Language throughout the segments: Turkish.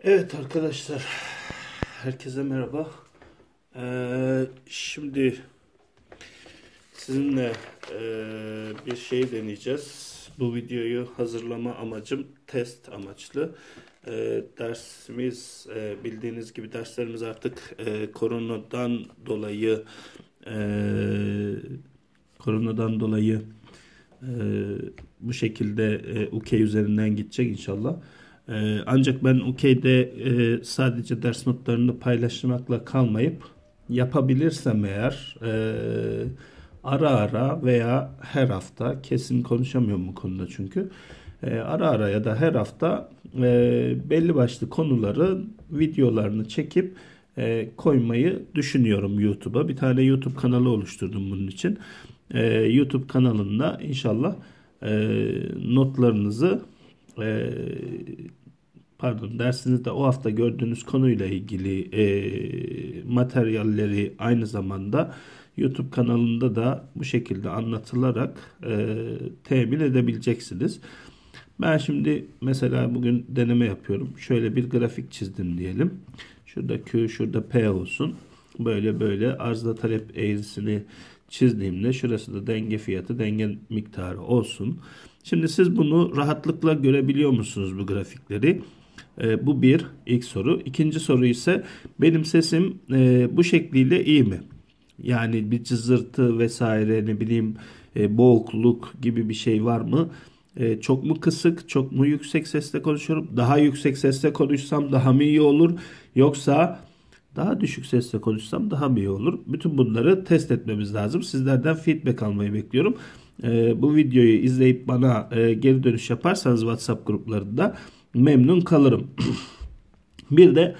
Evet arkadaşlar, herkese merhaba. Şimdi sizinle bir şey deneyeceğiz. Bu videoyu hazırlama amacım test amaçlı. Dersimiz bildiğiniz gibi derslerimiz artık e, koronadan dolayı e, bu şekilde UK üzerinden gidecek inşallah. Ancak ben UK'de sadece ders notlarını paylaşmakla kalmayıp yapabilirsem eğer ara ara veya her hafta, kesin konuşamıyorum bu konuda çünkü ara ara ya da her hafta belli başlı konuları videolarını çekip koymayı düşünüyorum YouTube'a. Bir tane YouTube kanalı oluşturdum bunun için. YouTube kanalında inşallah notlarınızı e, dersinizde o hafta gördüğünüz konuyla ilgili materyalleri aynı zamanda YouTube kanalında da bu şekilde anlatılarak temin edebileceksiniz. Ben şimdi mesela bugün deneme yapıyorum. Şöyle bir grafik çizdim diyelim. Şurada Q, şurada P olsun. Böyle böyle arzla talep eğrisini çizdiğimde şurası da denge fiyatı, denge miktarı olsun. Şimdi siz bunu rahatlıkla görebiliyor musunuz bu grafikleri? Bu bir ilk soru. İkinci soru ise benim sesim bu şekliyle iyi mi? Yani bir cızırtı vesaire ne bileyim boğukluk gibi bir şey var mı? Çok mu kısık, çok mu yüksek sesle konuşuyorum? Daha yüksek sesle konuşsam daha mı iyi olur? Yoksa daha düşük sesle konuşsam daha mı iyi olur? Bütün bunları test etmemiz lazım. Sizlerden feedback almayı bekliyorum. Bu videoyu izleyip bana geri dönüş yaparsanız WhatsApp gruplarında memnun kalırım. Bir de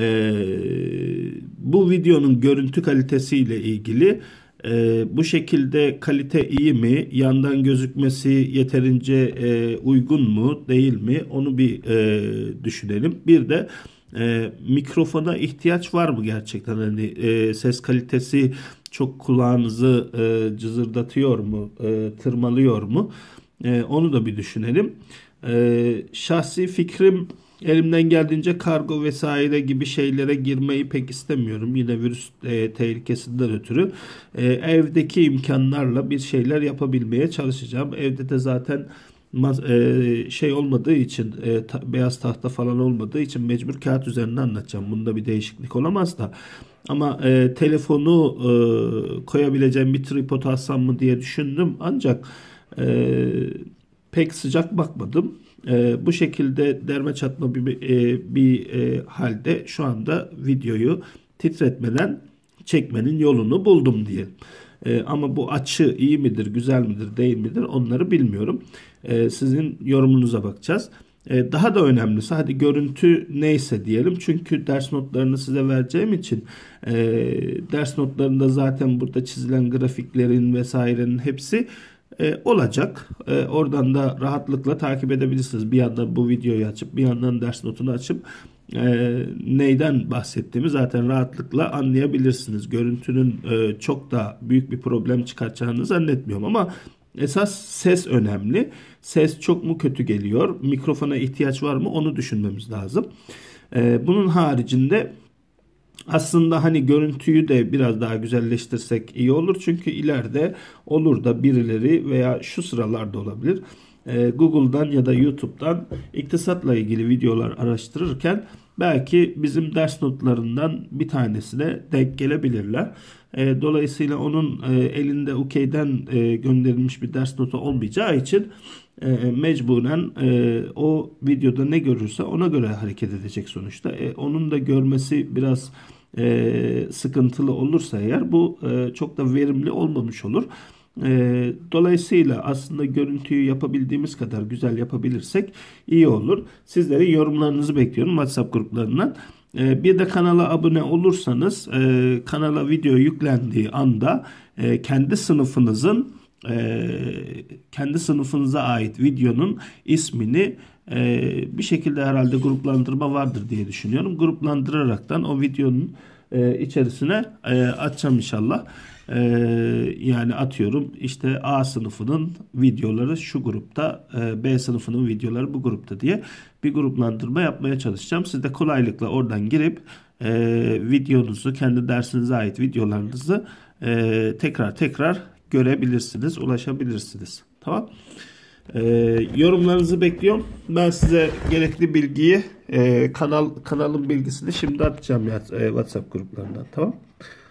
bu videonun görüntü kalitesiyle ilgili bu şekilde kalite iyi mi? Yandan gözükmesi yeterince uygun mu? Değil mi? Onu bir düşünelim. Bir de mikrofona ihtiyaç var mı gerçekten? Hani ses kalitesi çok kulağınızı cızırdatıyor mu? Tırmalıyor mu? Onu da bir düşünelim. Şahsi fikrim, elimden geldiğince kargo vesaire gibi şeylere girmeyi pek istemiyorum. Yine virüs tehlikesinden ötürü evdeki imkanlarla bir şeyler yapabilmeye çalışacağım. Evde de zaten şey olmadığı için beyaz tahta falan olmadığı için mecbur kağıt üzerinde anlatacağım. Bunda bir değişiklik olamaz da. Ama telefonu koyabileceğim bir tripod alsam mı diye düşündüm. Ancak pek sıcak bakmadım. Bu şekilde derme çatma bir halde şu anda videoyu titretmeden çekmenin yolunu buldum diye. Ama bu açı iyi midir, güzel midir, değil midir onları bilmiyorum. Sizin yorumunuza bakacağız. Daha da önemlisi hadi görüntü neyse diyelim. Çünkü ders notlarını size vereceğim için ders notlarında zaten burada çizilen grafiklerin vesairenin hepsi olacak. Oradan da rahatlıkla takip edebilirsiniz. Bir yandan bu videoyu açıp bir yandan ders notunu açıp neyden bahsettiğimi zaten rahatlıkla anlayabilirsiniz. Görüntünün çok da büyük bir problem çıkartacağını zannetmiyorum ama esas ses önemli. Ses çok mu kötü geliyor? Mikrofona ihtiyaç var mı? Onu düşünmemiz lazım. Bunun haricinde aslında hani görüntüyü de biraz daha güzelleştirsek iyi olur. Çünkü ileride olur da birileri veya şu sıralarda olabilir. Google'dan ya da YouTube'dan iktisatla ilgili videolar araştırırken belki bizim ders notlarından bir tanesine denk gelebilirler. Dolayısıyla onun elinde UK'den gönderilmiş bir ders notu olmayacağı için mecburen o videoda ne görürse ona göre hareket edecek sonuçta. Onun da görmesi biraz sıkıntılı olursa eğer bu çok da verimli olmamış olur. Dolayısıyla aslında görüntüyü yapabildiğimiz kadar güzel yapabilirsek iyi olur. Sizlerin yorumlarınızı bekliyorum WhatsApp gruplarından. Bir de kanala abone olursanız kanala video yüklendiği anda kendi sınıfınıza ait videonun ismini bir şekilde herhalde gruplandırma vardır diye düşünüyorum. Gruplandıraraktan o videonun içerisine atacağım inşallah. Yani atıyorum işte A sınıfının videoları şu grupta, B sınıfının videoları bu grupta diye bir gruplandırma yapmaya çalışacağım. Siz de kolaylıkla oradan girip videonuzu, kendi dersinize ait videolarınızı tekrar görebilirsiniz, ulaşabilirsiniz. Tamam. Yorumlarınızı bekliyorum. Ben size gerekli bilgiyi, kanalın bilgisini şimdi atacağım ya WhatsApp gruplarından. Tamam.